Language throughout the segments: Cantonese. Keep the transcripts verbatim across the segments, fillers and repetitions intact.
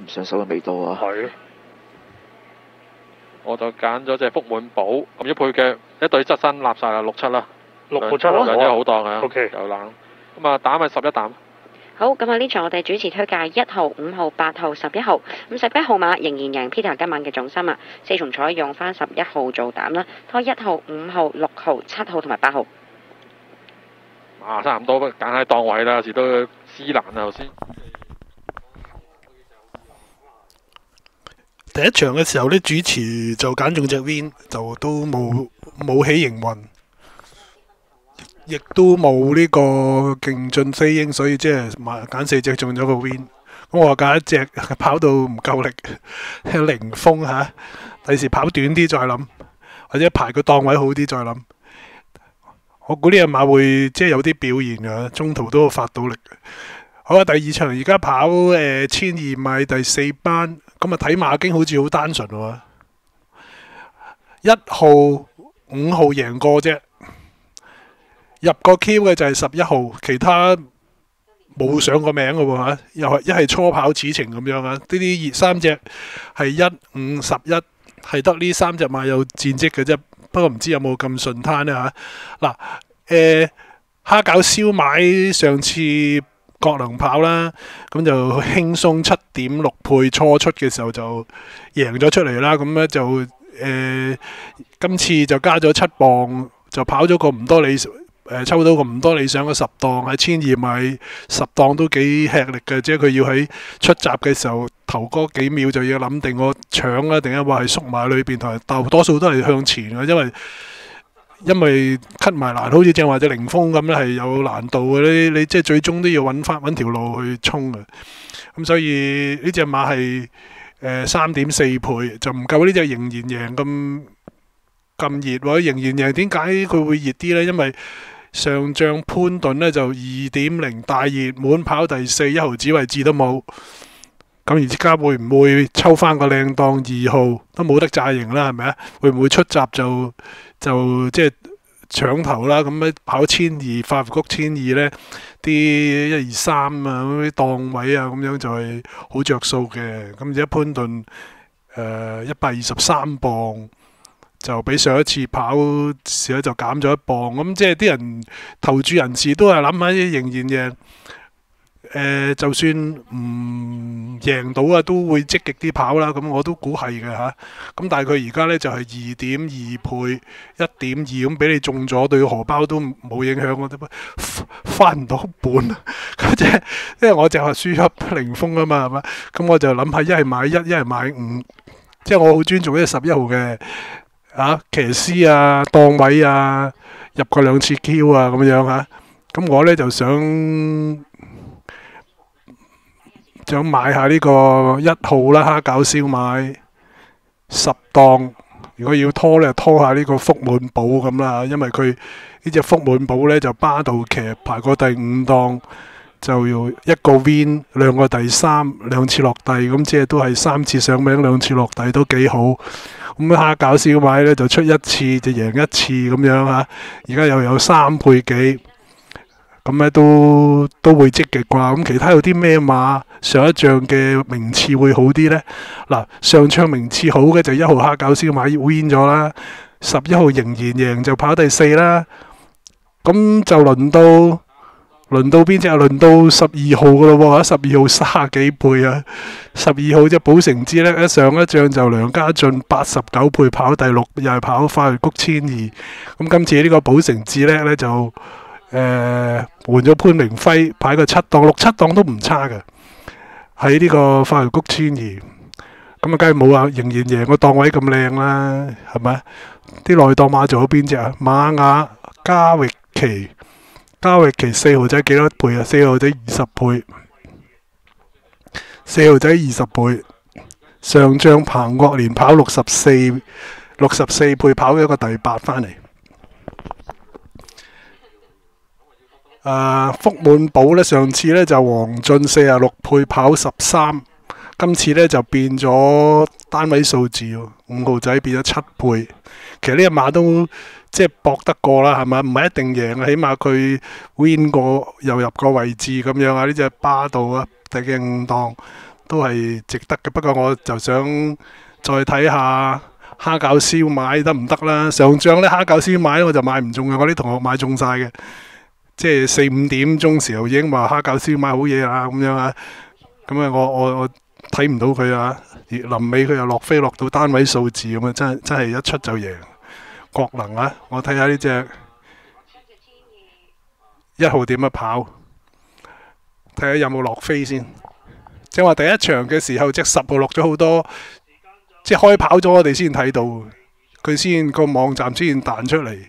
唔上手嘅味道啊！ 係。我就揀咗隻福滿寶，咁一配嘅一對側身立晒啦，六七啦， 六號七號兩隻好檔啊 OK 有冷。咁啊膽係十一膽。 好，咁啊呢場我哋主持推介一號、五號、八號、十一號，咁十一號碼仍然贏 Peter 今晚嘅重心啊！四重彩用翻十一號做膽啦，拖一號、五號、六號、七號同埋八號。 啊，差唔多揀喺檔位啦，有時都思難啊頭先。 第一場嘅時候呢，主持就揀中隻 Win，就都冇冇起營運，亦都冇呢個勁進飛鷹，所以即係買揀四隻中咗個 Win。咁我揀一隻跑到唔夠力，零風嚇，第時跑短啲再諗，或者排個檔位好啲再諗。我估呢隻馬會即係有啲表現㗎，中途都發到力。好啊，第二場而家跑誒千二米第四班，咁啊睇馬經好似好單純喎。一號、五號贏過啫，入個 Q 嘅就係十一號，其他冇上過名嘅喎嚇，又係一係初跑此情咁樣啊。呢啲熱三隻係一、五、十一，係得呢三隻馬有戰績嘅啫。不過唔知有冇咁順攤咧嚇。嗱誒，蝦餃燒賣上次國能跑啦，咁就輕鬆七點六倍初出嘅時候就贏咗出嚟啦。咁咧就誒、呃、今次就加咗七磅，就跑咗個唔多理誒、呃，抽到個唔多理想嘅十檔喺千二米十檔都幾吃力嘅，即係佢要喺出閘嘅時候頭嗰幾秒就要諗定我搶啊，定係話係縮埋裏邊同埋鬥，多數都係向前嘅，因為。因為 cut 埋欄，好似正話隻凌風咁咧，係有難度嘅。你你即係最終都要揾翻揾條路去衝嘅。咁所以呢隻馬係誒三點四倍，就唔夠呢隻仍然贏咁咁熱喎。仍然贏點解佢會熱啲呢？因為上仗潘頓呢就二點零大熱門跑第四，一毫子位置都冇。咁而家會唔會抽翻個靚檔二號都冇得炸型啦？係咪啊？會唔會出閘就？就即係搶頭啦，咁咧跑千二發福谷千二呢啲一二三啊，嗰啲檔位啊，咁樣就係好着數嘅。咁而家潘頓誒一百二十三磅，就比上一次跑時咧就減咗一磅。咁即係啲人投注人士都係諗下仍然贏。誒、呃，就算唔贏到啊，都會積極啲跑啦。咁我都估係嘅嚇。咁但係佢而家呢，就係二點二倍，一點二咁俾你中咗，對荷包都冇影響。我都翻唔到本。咁即係，因為我就係輸咗凌風啊嘛，係嘛？咁我就諗下，一係買一，一係買五。即係我好尊重呢十一號嘅啊騎師啊、檔位啊、入過兩次 Q 啊咁樣嚇。咁我呢，就想。想買下呢個一號啦，蝦餃燒賣十檔。如果要拖咧，拖下呢個福滿寶咁啦，因為佢呢隻福滿寶呢，就巴道騎排過第五檔，就要一個 win， 兩個第三，兩次落地，咁即係都係三次上名，兩次落地都幾好。咁蝦餃燒賣呢，就出一次就贏一次咁樣嚇，而家又有三倍幾。咁咧都都會積極啩，咁其他有啲咩馬上一仗嘅名次會好啲呢？嗱，上場名次好嘅就一號蝦餃燒賣 win 咗啦，十一號仍然贏就跑第四啦。咁就輪到輪到邊隻啊？輪到十二號噶咯喎，十二號三十幾倍啊！十二號隻寶成之呢，一上一仗就梁家俊八十九倍跑第六，又係跑花月谷千二。咁今次呢個寶成之呢，呢就。誒、呃、換咗潘明輝，排個七檔六七檔都唔差嘅，喺呢個花園谷千二，咁啊梗係冇啊，仍然贏個檔位咁靚啦，係咪？啲內檔馬做咗邊隻啊？馬雅嘉域奇，嘉域奇四號仔幾多倍啊？四號仔二十倍，四號仔二十倍，上仗彭國連跑六十四，六十四倍跑咗個第八翻嚟。誒、uh, 福滿寶呢，上次呢就黃俊四十六倍跑十三，今次呢就變咗單位數字，五號仔變咗七倍。其實呢隻馬都即係搏得過啦，係咪？唔係一定贏，起碼佢 win 過又入個位置咁樣啊！呢隻巴道啊，第五檔都係值得嘅。不過我就想再睇下蝦餃燒賣得唔得啦。上仗咧蝦餃燒賣我就買唔中嘅，我啲同學買中晒嘅，即係四五點鐘時候已經話蝦餃燒賣好嘢啦咁樣啊。咁啊，我我我睇唔到佢啊，而臨尾佢又落飛落到單位數字咁啊，真係真係一出就贏。國能啊，我睇下呢隻一號點樣跑，睇下有冇落飛先。即係話第一場嘅時候，隻十號落咗好多，即係開跑咗，我哋先睇到佢先個網站先彈出嚟。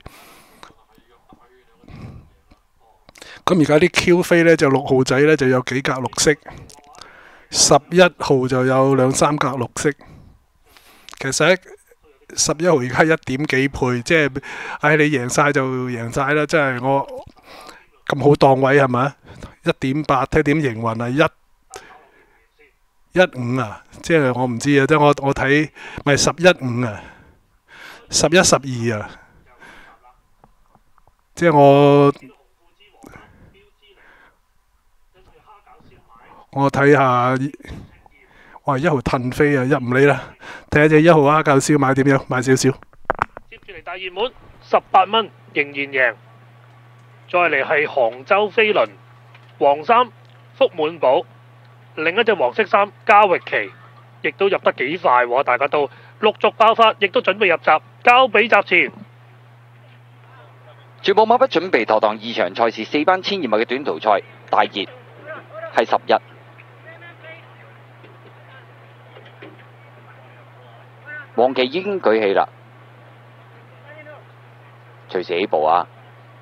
咁而家啲 Q 飛呢，就六號仔呢就有幾格綠色，十一號就有兩三格綠色。其實十一號而家一點幾倍，即係唉你贏晒就贏晒啦！真係我咁好檔位係咪？一點八睇點營運啊！一一五啊，即係我唔知啊，即係我我睇咪十一五啊，十一十二啊，即係我我睇下，哇一號褪飛啊，一唔理啦，睇下隻一號蝦餃燒賣點樣，買少少。 接住嚟大熱門十八蚊仍然贏，再嚟係杭州飛輪，黃衫福滿寶。另一隻黃色衫嘉域奇，亦都入得幾快喎，大家都陸續爆發，亦都準備入閘，交俾閘前。 全部馬匹準備妥當，二場賽事四班千二米嘅短途賽，大熱係十一。黃旗已經舉起啦，隨時起步啊！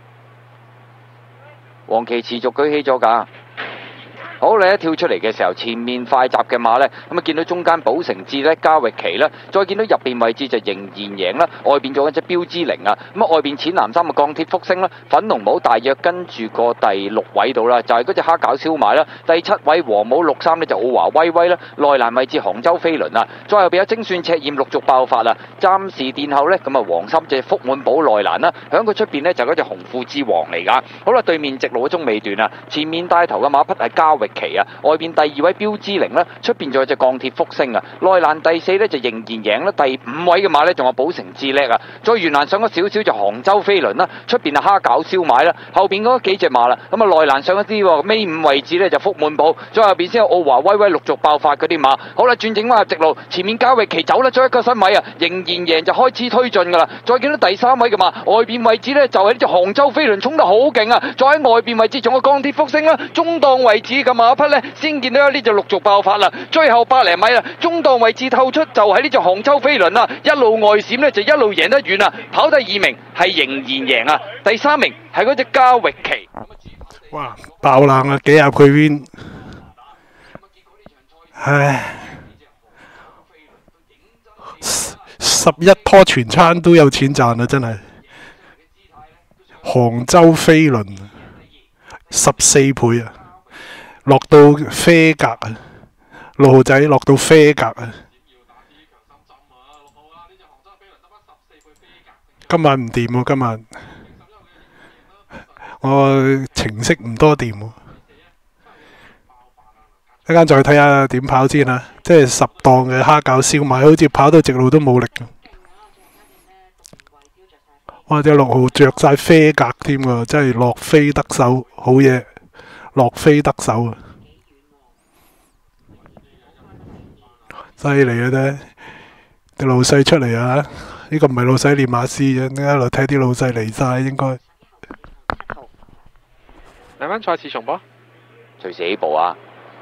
黃旗持續舉起咗㗎。好，你一跳出嚟嘅時候，前面快閘嘅馬呢，咁啊見到中間寶城志呢，嘉域奇呢，再見到入邊位置就仍然贏啦，外邊仲有一隻標之靈啊，咁啊外邊淺藍衫嘅鋼鐵福星啦，粉紅帽大約跟住個第六位度啦，就係嗰隻蝦餃燒賣啦，第七位黃帽綠衫呢，就奧華威威啦，內欄位置杭州飛輪啊，再後邊有精算赤焰陸續爆發啦，暫時殿後呢，咁啊黃衫隻福滿寶內欄啦，響佢出邊呢，就嗰隻紅褲之王嚟噶，好啦，對面直路嘅中尾段啊，前面帶頭嘅馬匹係嘉域奇啊，外邊第二位標之靈啦，出邊仲有隻鋼鐵福星啊，內欄第四呢就仍然贏啦，第五位嘅馬呢仲有寶城智叻啊，再沿欄上咗少少就杭州飛輪啦，出邊啊蝦餃燒賣啦，後邊嗰幾隻馬啦，咁啊內欄上一啲喎，尾五位置呢就福滿寶，再後邊先有奧華威威陸續爆發嗰啲馬，好啦，轉正翻入直路，前面嘉域奇走甩咗一個身位啊，仍然贏就開始推進噶啦，再見到第三位嘅馬，外邊位置呢就係呢隻杭州飛輪衝得好勁啊，再喺外邊位置仲有鋼鐵福星啦，中檔位置嘅馬匹呢，先見到有呢隻陸續爆發啦，最後百零米啦，中檔位置透出就係呢隻杭州飛輪啦，一路外閃呢，就一路贏得遠啊，跑第二名係仍然贏啊，第三名係嗰隻嘉域奇。 哇！爆冷啊，幾廿倍 win， 唉，十一拖全餐都有錢賺啊！真係杭州飛輪十四倍啊！落到啡格啊，六號仔落到啡格啊！今晚唔掂喎，今晚我程式唔多掂喎，一陣再睇下點跑先啦。即係十檔嘅蝦餃燒賣，好似跑到直路都冇力。哇！隻六號着晒啡格添喎，真係落飛得手，好嘢！落飛得手啊！犀利啊！啫，啲老細出嚟啊！呢個唔係老細練馬師嘅，一路睇啲老細嚟晒應該。 兩班賽事重播， 隨時起步啊！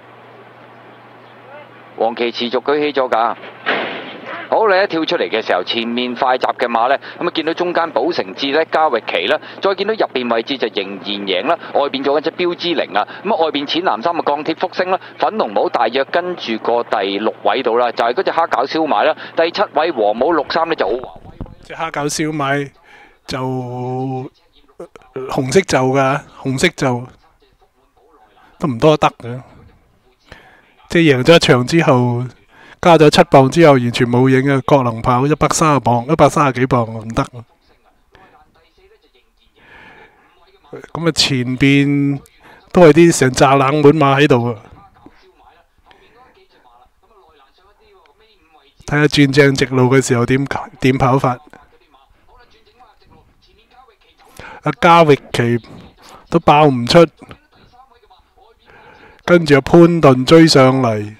黃旗持續舉起咗㗎。好，你一跳出嚟嘅時候，前面快閘嘅馬呢，咁啊見到中間寶城志呢，嘉域奇啦，再見到入邊位置就仍然贏啦，外邊仲有一隻標之靈啊，咁啊外邊淺藍衫嘅鋼鐵福星啦，粉紅帽大約跟住個第六位度啦，就係嗰隻蝦餃燒賣啦，第七位黃帽綠衫呢，就奧華威威。 隻蝦餃燒賣就紅色就㗎，紅色就都唔多得嘅，即係贏咗一場之後。加咗七磅之後，完全冇影啊！國能跑一百三十磅，一百三十幾磅唔得。咁啊，前邊都係啲成紮冷門馬喺度啊！ 睇下轉正直路嘅時候點點跑法。阿加域奇都爆唔出，跟住阿潘頓追上嚟。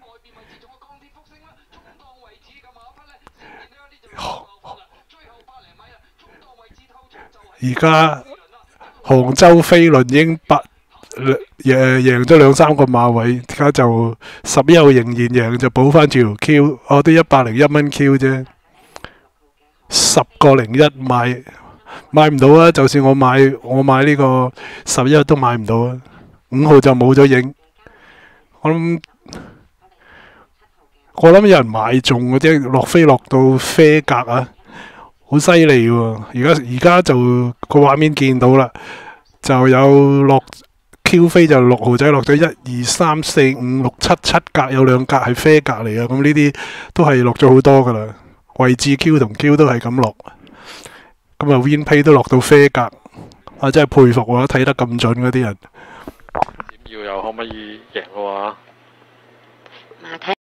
而家杭州飛輪已經八誒贏咗兩三個馬位，而家就十一號仍然贏，就補翻條 Q， 我都一百零一蚊 Q 啫，十個零一買買唔到啊！就算我買我買呢個十一都買唔到啊！五號就冇咗影，我諗我諗有人買中嗰啲落飛落到啡格啊！好犀利喎！而家而家就個畫面見到啦，就有落 Q 飛就六號仔落咗一二三四五六七七格，有兩格係啡格嚟嘅，咁呢啲都係落咗好多噶啦。位置 Q 同 Q 都係咁落，咁啊 Win Pay 都落到啡格，啊真係佩服喎！睇得咁準嗰啲人。 點要又可唔可以贏嘅話？